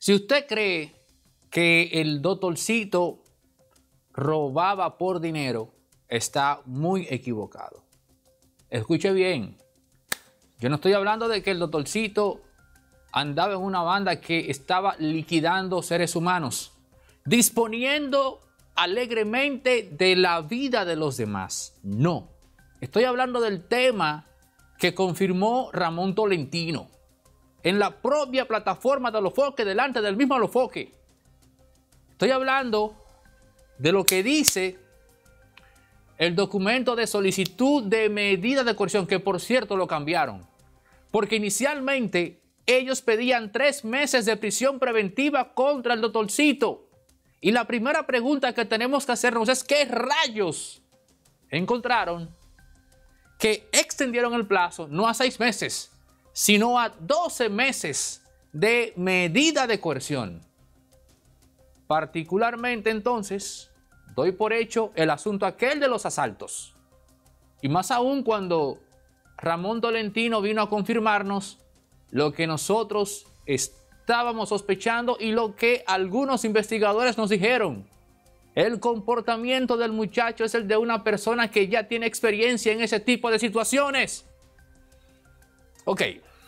Si usted cree que el doctorcito robaba por dinero, está muy equivocado. Escuche bien, yo no estoy hablando de que el doctorcito andaba en una banda que estaba liquidando seres humanos, disponiendo alegremente de la vida de los demás. No, estoy hablando del tema que confirmó Ramón Tolentino en la propia plataforma de Alofoque, delante del mismo Alofoque. Estoy hablando de lo que dice el documento de solicitud de medida de coerción, que por cierto lo cambiaron, porque inicialmente ellos pedían 3 meses de prisión preventiva contra el doctorcito. Y la primera pregunta que tenemos que hacernos es ¿qué rayos encontraron que extendieron el plazo no a 6 meses, sino a 12 meses de medida de coerción? Particularmente entonces, doy por hecho el asunto aquel de los asaltos. Y más aún cuando Ramón Tolentino vino a confirmarnos lo que nosotros estábamos sospechando y lo que algunos investigadores nos dijeron. El comportamiento del muchacho es el de una persona que ya tiene experiencia en ese tipo de situaciones. Ok.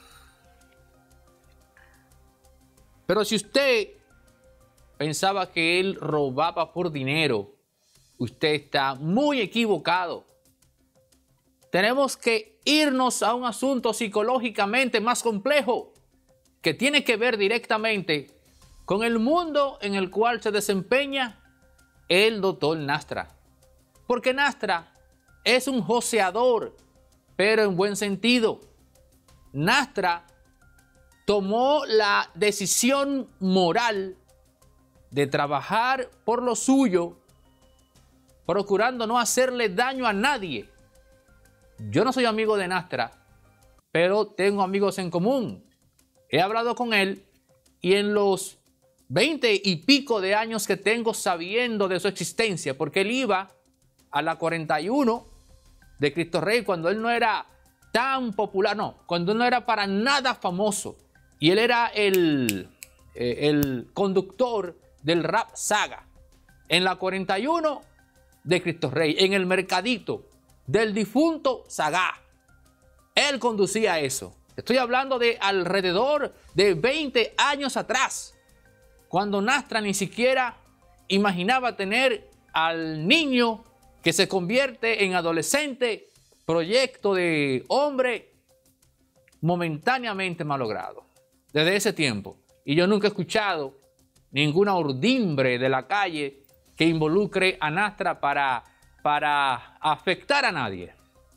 Pero si usted pensaba que él robaba por dinero, usted está muy equivocado. Tenemos que irnos a un asunto psicológicamente más complejo, que tiene que ver directamente con el mundo en el cual se desempeña el doctor Nastra. Porque Nastra es un joseador, pero en buen sentido. Nastra tomó la decisión moral de trabajar por lo suyo, procurando no hacerle daño a nadie. Yo no soy amigo de Nastra, pero tengo amigos en común. He hablado con él y en los 20 y pico de años que tengo sabiendo de su existencia, porque él iba a la 41 de Cristo Rey cuando él no era tan popular, no, cuando él no era para nada famoso. Y él era el conductor del Rap Saga en la 41 de Cristo Rey, en el mercadito del difunto Sagá. Él conducía eso. Estoy hablando de alrededor de 20 años atrás, cuando Nastra ni siquiera imaginaba tener al niño que se convierte en adolescente, proyecto de hombre momentáneamente malogrado. Desde ese tiempo. Y yo nunca he escuchado ninguna urdimbre de la calle que involucre a Nastra para afectar a nadie.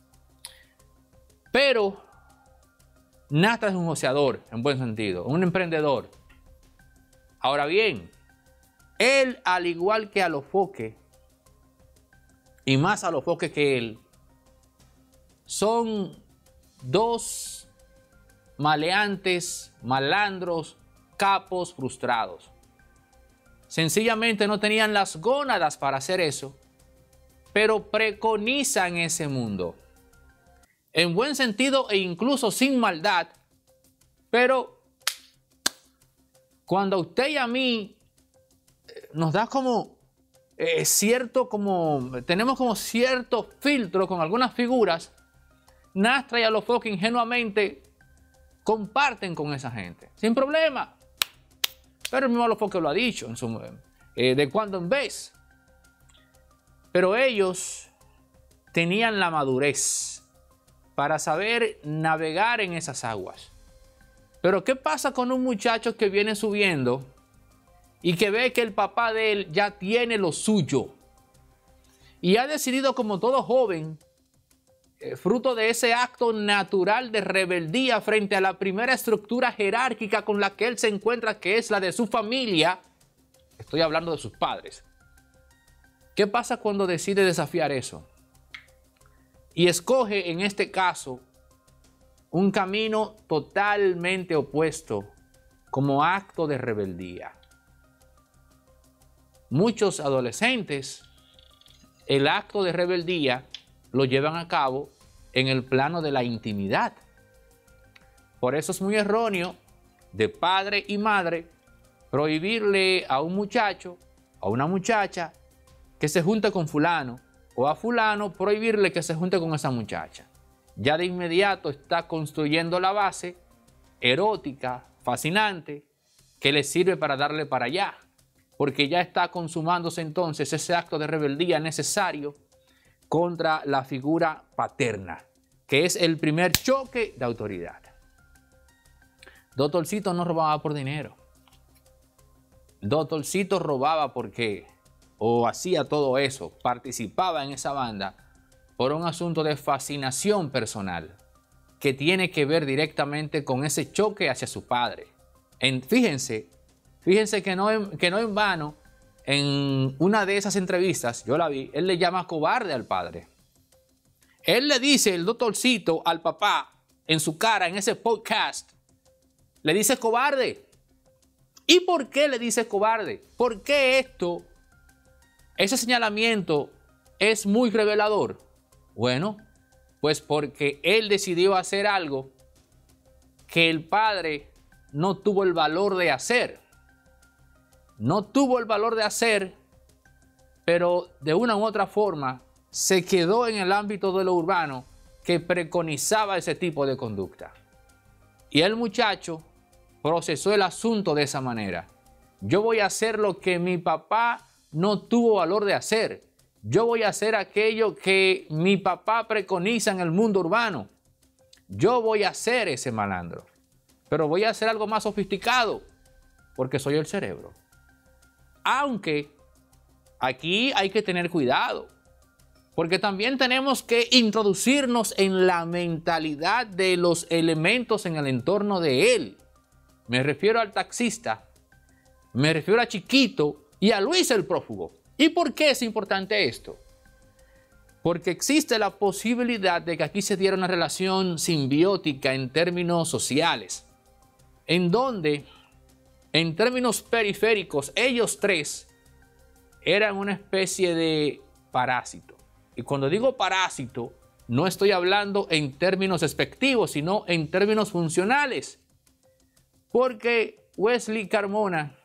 Pero Nastra es un joseador, en buen sentido, un emprendedor. Ahora bien, él, al igual que Alofoque, y más Alofoque que él, son dos maleantes, malandros, capos frustrados. Sencillamente no tenían las gónadas para hacer eso, pero preconizan ese mundo. En buen sentido e incluso sin maldad, pero cuando a usted y a mí nos da como tenemos como cierto filtro con algunas figuras, Nastra y Alofoque ingenuamente comparten con esa gente, sin problema. Pero el mismo Alofoque lo ha dicho de cuando en vez. Pero ellos tenían la madurez para saber navegar en esas aguas. Pero ¿qué pasa con un muchacho que viene subiendo y que ve que el papá de él ya tiene lo suyo y ha decidido, como todo joven, fruto de ese acto natural de rebeldía frente a la primera estructura jerárquica con la que él se encuentra, que es la de su familia? Estoy hablando de sus padres. ¿Qué pasa cuando decide desafiar eso? Y escoge, en este caso, un camino totalmente opuesto como acto de rebeldía. Muchos adolescentes, el acto de rebeldía lo llevan a cabo en el plano de la intimidad. Por eso es muy erróneo de padre y madre prohibirle a un muchacho, a una muchacha, que se junte con fulano, o a fulano prohibirle que se junte con esa muchacha. Ya de inmediato está construyendo la base erótica, fascinante, que le sirve para darle para allá, porque ya está consumándose entonces ese acto de rebeldía necesario contra la figura paterna, que es el primer choque de autoridad. Doctorcito no robaba por dinero. Doctorcito robaba porque, o hacía todo eso, participaba en esa banda por un asunto de fascinación personal que tiene que ver directamente con ese choque hacia su padre. Fíjense que no en vano, en una de esas entrevistas, yo la vi, él le llama cobarde al padre. Él le dice, el doctorcito, al papá, en su cara, en ese podcast, le dice cobarde. ¿Y por qué le dice cobarde? ¿Por qué ese señalamiento es muy revelador? Bueno, pues porque él decidió hacer algo que el padre no tuvo el valor de hacer. No tuvo el valor de hacer, pero de una u otra forma se quedó en el ámbito de lo urbano que preconizaba ese tipo de conducta. Y el muchacho procesó el asunto de esa manera. Yo voy a hacer lo que mi papá no tuvo valor de hacer. Yo voy a hacer aquello que mi papá preconiza en el mundo urbano. Yo voy a ser ese malandro. Pero voy a hacer algo más sofisticado, porque soy el cerebro. Aunque aquí hay que tener cuidado, porque también tenemos que introducirnos en la mentalidad de los elementos en el entorno de él. Me refiero al taxista, me refiero a Chiquito y a Luis el prófugo. ¿Y por qué es importante esto? Porque existe la posibilidad de que aquí se diera una relación simbiótica en términos sociales, en donde, en términos periféricos, ellos tres eran una especie de parásito. Y cuando digo parásito, no estoy hablando en términos despectivos, sino en términos funcionales. Porque Wesley Carmona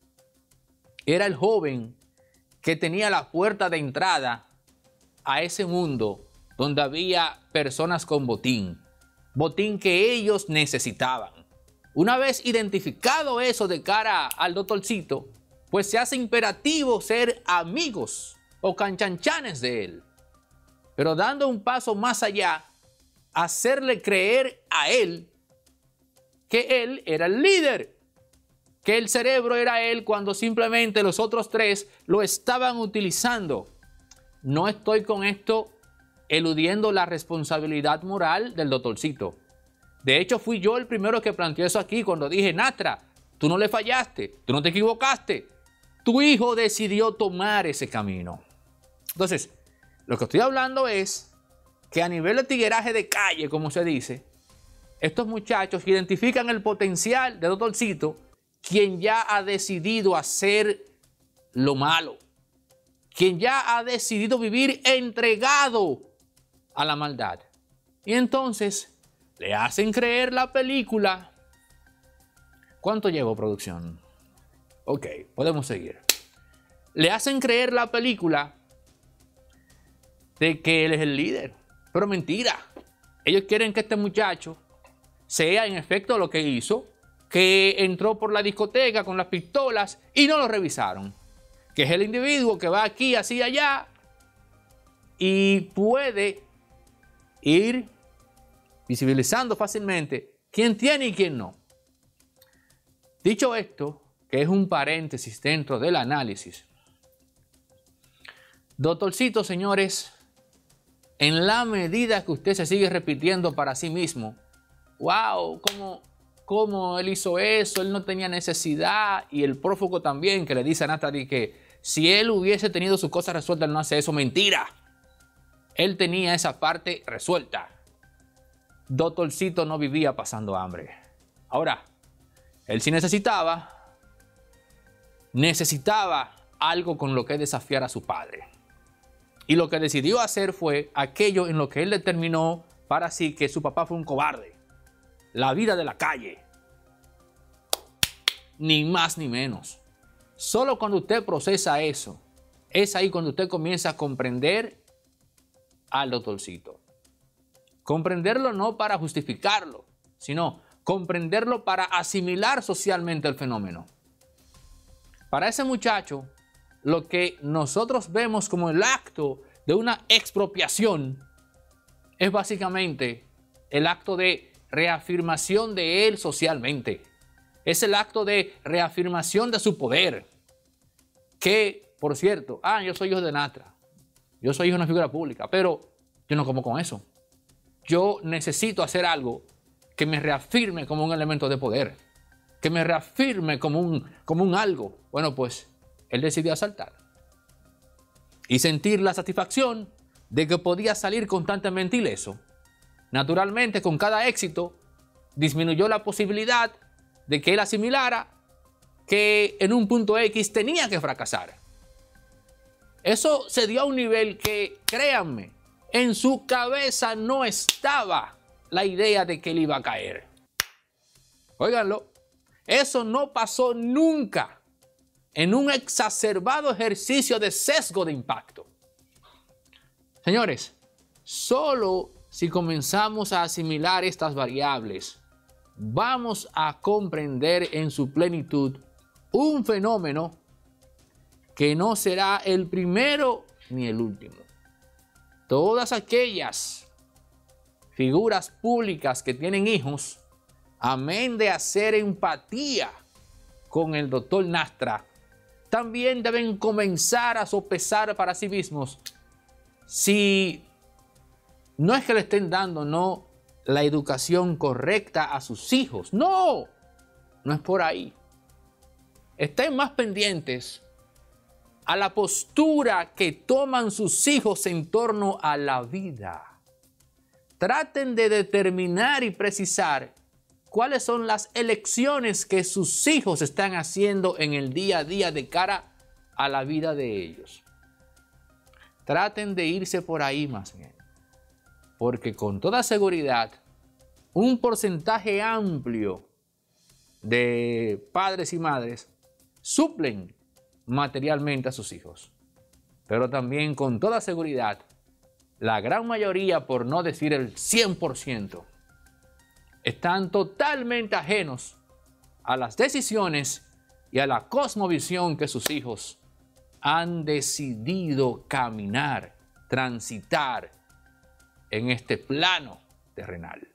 era el joven que tenía la puerta de entrada a ese mundo donde había personas con botín que ellos necesitaban. Una vez identificado eso de cara al doctorcito, pues se hace imperativo ser amigos o canchanchanes de él. Pero dando un paso más allá, hacerle creer a él que él era el líder, que el cerebro era él cuando simplemente los otros tres lo estaban utilizando. No estoy con esto eludiendo la responsabilidad moral del doctorcito. De hecho, fui yo el primero que planteó eso aquí cuando dije, Natra, tú no le fallaste, tú no te equivocaste. Tu hijo decidió tomar ese camino. Entonces, lo que estoy hablando es que a nivel de tigueraje de calle, como se dice, estos muchachos identifican el potencial del doctorcito, quien ya ha decidido hacer lo malo, quien ya ha decidido vivir entregado a la maldad. Y entonces le hacen creer la película. ¿Cuánto llevo, producción? Ok, podemos seguir. Le hacen creer la película de que él es el líder. Pero mentira. Ellos quieren que este muchacho sea en efecto lo que hizo, que entró por la discoteca con las pistolas y no lo revisaron. Que es el individuo que va aquí, así, allá y puede ir visibilizando fácilmente quién tiene y quién no. Dicho esto, que es un paréntesis dentro del análisis, doctorcito, señores, en la medida que usted se sigue repitiendo para sí mismo, wow, ¿cómo él hizo eso? Él no tenía necesidad. Y el prófugo también, que le dice a Natalie que si él hubiese tenido sus cosas resueltas, él no hace eso. Mentira. Él tenía esa parte resuelta. Doctorcito no vivía pasando hambre. Ahora, él sí necesitaba algo con lo que desafiar a su padre. Y lo que decidió hacer fue aquello en lo que él determinó para sí que su papá fue un cobarde. La vida de la calle. ni más ni menos. Solo cuando usted procesa eso, es ahí cuando usted comienza a comprender al doctorcito. Comprenderlo no para justificarlo, sino comprenderlo para asimilar socialmente el fenómeno. Para ese muchacho, lo que nosotros vemos como el acto de una expropiación es básicamente el acto de reafirmación de él socialmente. Es el acto de reafirmación de su poder. Que, por cierto, yo soy hijo de Natra. Yo soy hijo de una figura pública, pero yo no como con eso. Yo necesito hacer algo que me reafirme como un elemento de poder. Que me reafirme como un algo. Bueno, pues él decidió asaltar. Y sentir la satisfacción de que podía salir constantemente ileso. Naturalmente, con cada éxito, disminuyó la posibilidad de que él asimilara que en un punto X tenía que fracasar. Eso se dio a un nivel que, créanme, en su cabeza no estaba la idea de que él iba a caer. Óiganlo, eso no pasó nunca en un exacerbado ejercicio de sesgo de impacto. Señores, solo si comenzamos a asimilar estas variables, vamos a comprender en su plenitud un fenómeno que no será el primero ni el último. Todas aquellas figuras públicas que tienen hijos, amén de hacer empatía con el doctor Natra, también deben comenzar a sopesar para sí mismos si no es que le estén dando no la educación correcta a sus hijos. No es por ahí. Estén más pendientes a la postura que toman sus hijos en torno a la vida. Traten de determinar y precisar cuáles son las elecciones que sus hijos están haciendo en el día a día de cara a la vida de ellos. Traten de irse por ahí más bien, porque con toda seguridad un porcentaje amplio de padres y madres suplen materialmente a sus hijos, pero también con toda seguridad la gran mayoría, por no decir el 100%, están totalmente ajenos a las decisiones y a la cosmovisión que sus hijos han decidido caminar, transitar en este plano terrenal.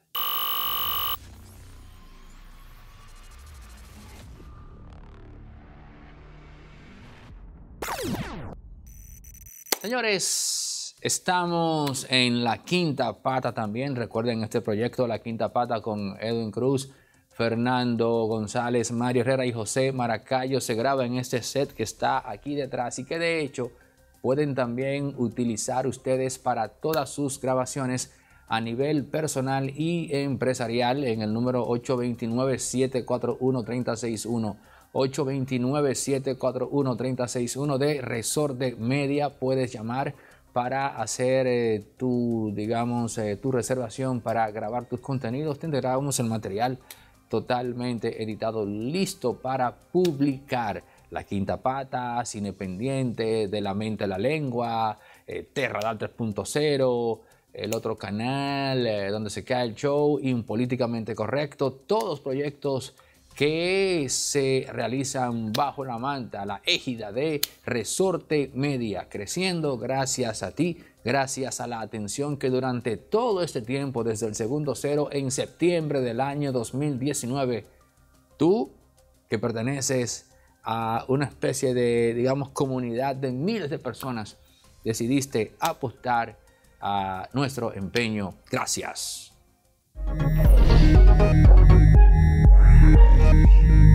Señores, estamos en La Quinta Pata también. Recuerden este proyecto La Quinta Pata con Edwin Cruz, Fernando González, Mario Herrera y José Maracayo. Se graba en este set que está aquí detrás y que de hecho pueden también utilizar ustedes para todas sus grabaciones a nivel personal y empresarial en el número 829-741-3061. 829-741-3061 de Resorte Media. Puedes llamar para hacer tu reservación para grabar tus contenidos. Te entregamos el material totalmente editado, listo para publicar. La Quinta Pata, Cine Pendiente, De la Mente a la Lengua, Terradal 3.0, el otro canal donde se cae el show, Impolíticamente Correcto, todos proyectos que se realizan bajo la manta, la égida de Resorte Media, creciendo gracias a ti, gracias a la atención que durante todo este tiempo, desde el segundo cero en septiembre del año 2019, tú que perteneces a una especie de, digamos, comunidad de miles de personas, decidiste apostar a nuestro empeño. Gracias.